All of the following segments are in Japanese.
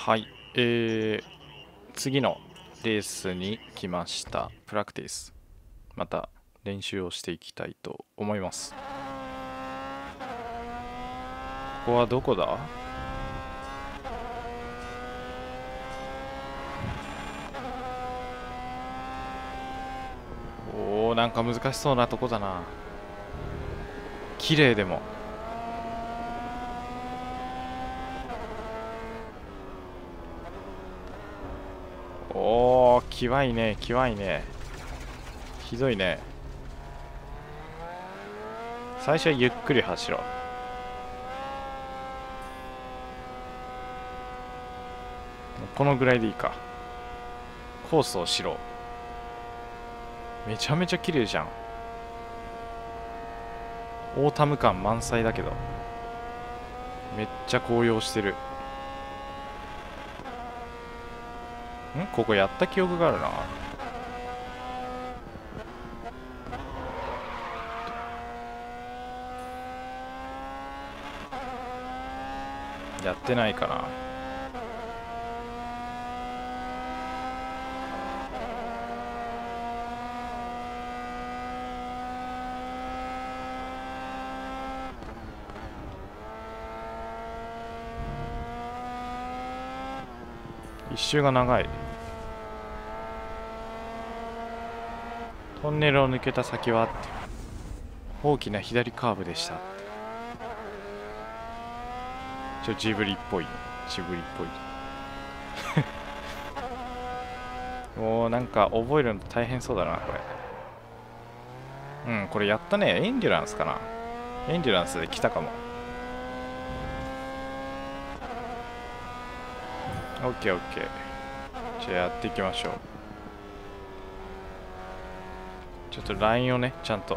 はい、次のレースに来ました。プラクティス。また練習をしていきたいと思います。ここはどこだ？おー、なんか難しそうなとこだな。綺麗でも。おー、きわいね、きわいね。ひどいね。最初はゆっくり走ろう。このぐらいでいいか。コースを知ろう。めちゃめちゃ綺麗じゃん。オータム感満載だけど、めっちゃ紅葉してる。ここやった記憶があるな。やってないかな。一周が長い。トンネルを抜けた先は大きな左カーブでした。ジブリっぽい。ジブリっぽい。もうなんか覚えるの大変そうだな、これ。これやったね。エンデュランスかな。エンデュランスで来たかも。オッケーオッケー。じゃあやっていきましょう。ちょっとラインをね、ちゃんと。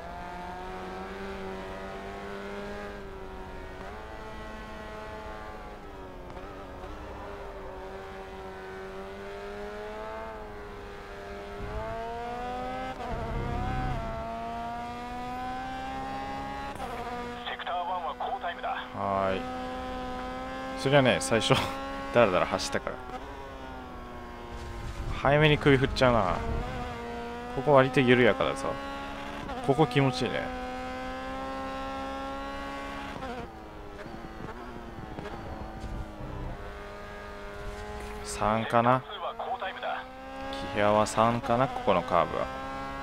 はーい。それはね、最初だらだら走ったから早めに首振っちゃうな。ここ割と緩やかだぞ。ここ気持ちいいね。3かな。キヘアは3かな、ここのカーブは。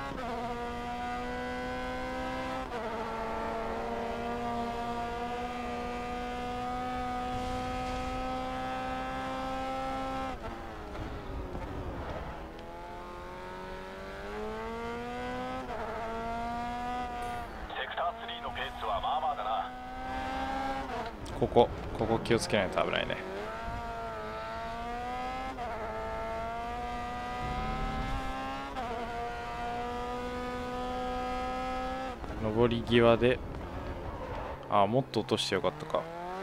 ここ気をつけないと危ないね。上り際で、もっと落としてよかったか。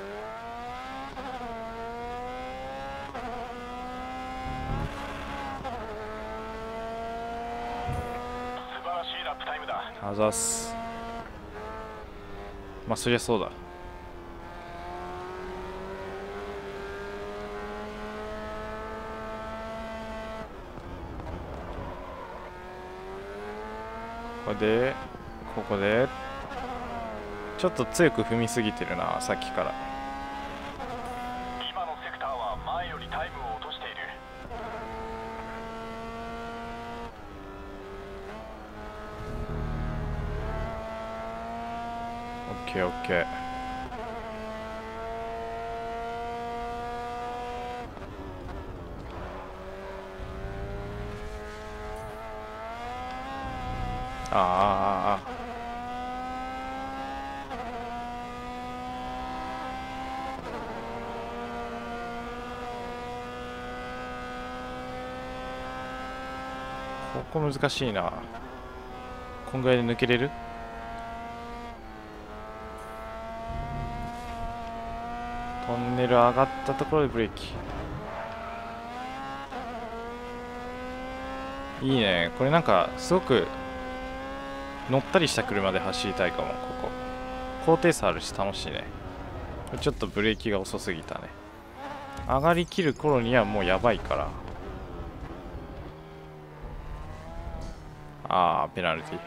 素晴らしいラップタイムだ。あざっす。まあそりゃそうだ。ここでちょっと強く踏みすぎてるな、さっきから。今のセクターは前よりタイムを落としている。オッケーオッケー。ここ難しいな。こんぐらいで抜けれる？トンネル上がったところでブレーキ。いいね。これなんかすごく乗ったりした車で走りたいかも。ここ高低差あるし楽しいね。ちょっとブレーキが遅すぎたね。 上がりきる頃にはもうやばいから。ああ、ペナルティ。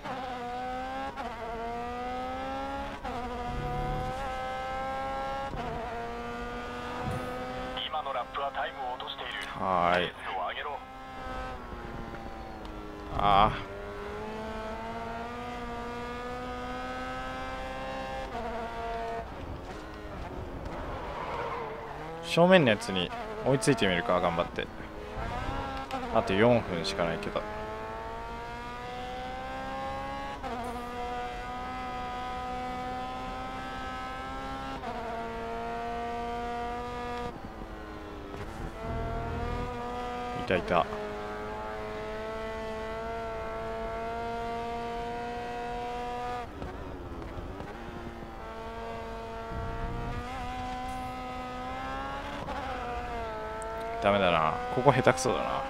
今のラップはタイムを落としている。 はーい。 ペースを上げろ。 ああ。正面のやつに追いついてみるか、頑張って。あと4分しかないけど。いたいた。ダメだな、ここ下手くそだな。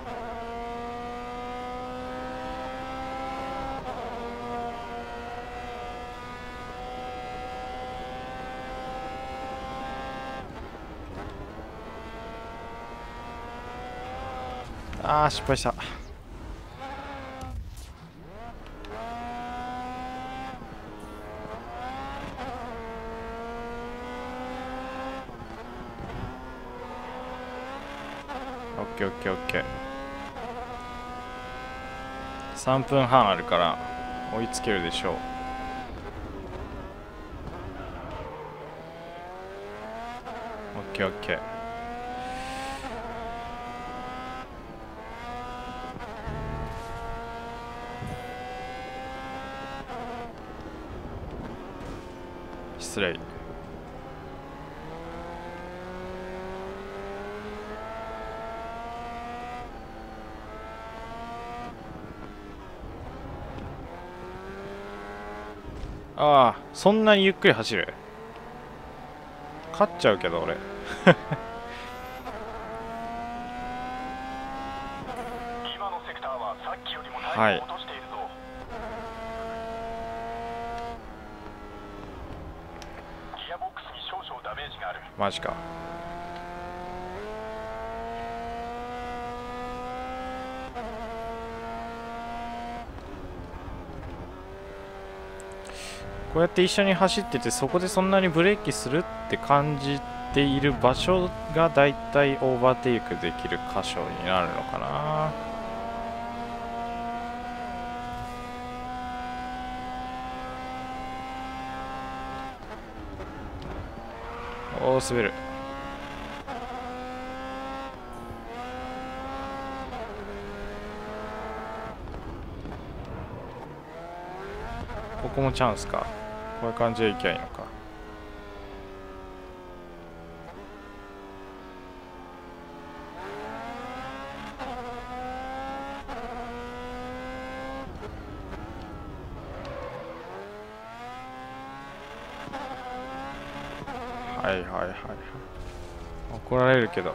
あー、失敗した。オッケーオッケーオッケー。3分半あるから追いつけるでしょう。オッケーオッケー。失礼。ああ、そんなにゆっくり走る？勝っちゃうけど俺。 今のセクターはさっきよりもタイムを落としているぞ。ギアボックスに少々ダメージがある。 マジか。こうやって一緒に走ってて、そこでそんなにブレーキするって感じている場所がだいたいオーバーテイクできる箇所になるのかな。おー、滑る。ここもチャンスか。こういう感じでいきゃいいのか。はいはいはいはい。怒られるけど、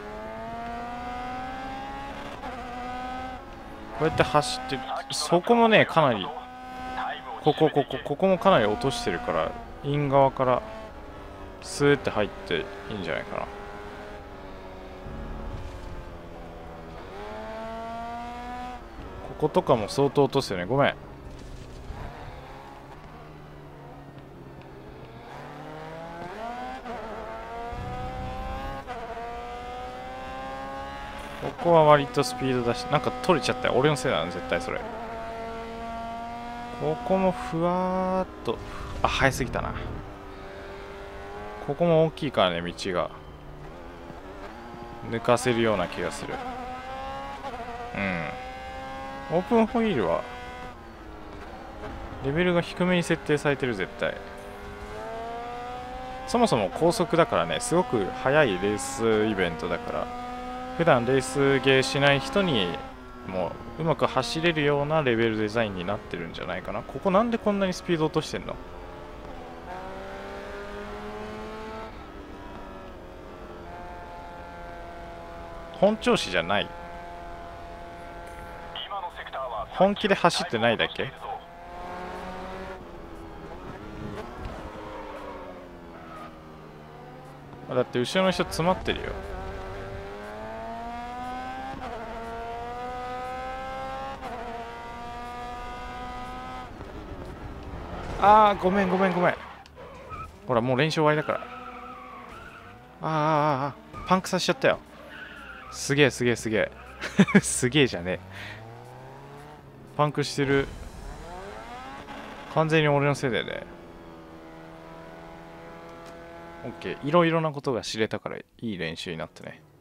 こうやって走って、そこもね、かなり、ここもかなり落としてるから、イン側からスーって入っていいんじゃないかな。こことかも相当落とすよね。ごめん。ここは割とスピード出して、なんか取れちゃったよ。俺のせいだな、絶対それ。ここもふわーっと、あ、速すぎたな。ここも大きいからね、道が。抜かせるような気がする。うん。オープンホイールは、レベルが低めに設定されてる、絶対。そもそも高速だからね、すごく速いレースイベントだから、普段レースゲーしない人にもううまく走れるようなレベルデザインになってるんじゃないかな。ここなんでこんなにスピード落としてんの？本調子じゃない？本気で走ってないだけ？ だって後ろの人詰まってるよ。あー、ごめん。ほら、もう練習終わりだから。パンクさせちゃったよ。すげえ。すげえじゃねえ。パンクしてる。完全に俺のせいだよね。オッケー。いろいろなことが知れたからいい練習になったね。